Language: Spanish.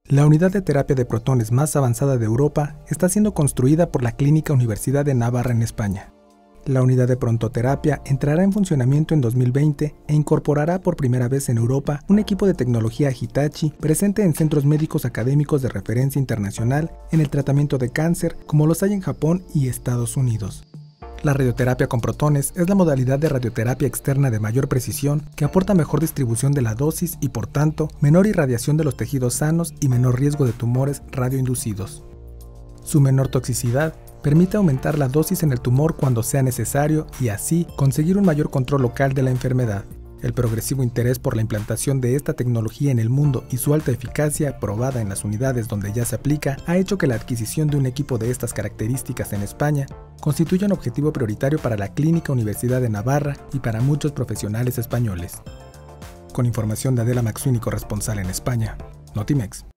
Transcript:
La unidad de terapia de protones más avanzada de Europa está siendo construida por la Clínica Universidad de Navarra en España. La unidad de prontoterapia entrará en funcionamiento en 2020 e incorporará por primera vez en Europa un equipo de tecnología Hitachi presente en centros médicos académicos de referencia internacional en el tratamiento de cáncer como los hay en Japón y Estados Unidos. La radioterapia con protones es la modalidad de radioterapia externa de mayor precisión que aporta mejor distribución de la dosis y, por tanto, menor irradiación de los tejidos sanos y menor riesgo de tumores radioinducidos. Su menor toxicidad permite aumentar la dosis en el tumor cuando sea necesario y así conseguir un mayor control local de la enfermedad. El progresivo interés por la implantación de esta tecnología en el mundo y su alta eficacia, probada en las unidades donde ya se aplica, ha hecho que la adquisición de un equipo de estas características en España constituya un objetivo prioritario para la Clínica Universidad de Navarra y para muchos profesionales españoles. Con información de Adela Maxwini, corresponsal en España, Notimex.